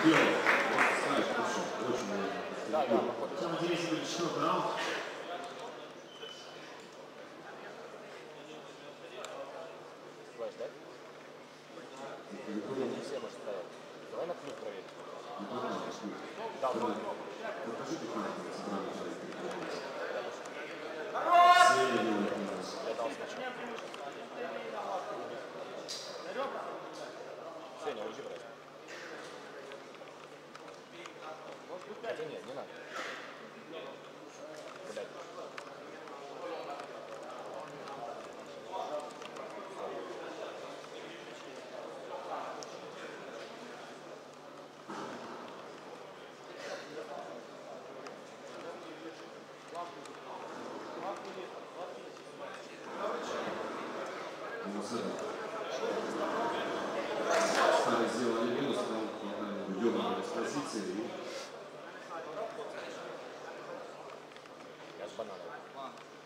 Белый. Знаешь, очень много. Да. Самое интересное будет 4-й раунд. Флэш, да? Не все может стоять. Давай на плюс проверим. Да, вот. Покажи, как надо центральный человек. Я дал сначала. Сеня, уйди, брат. Хотя нет, не надо. Блядь. Стали сделали минус, нам дёрнули с позиции и... Я с бананом.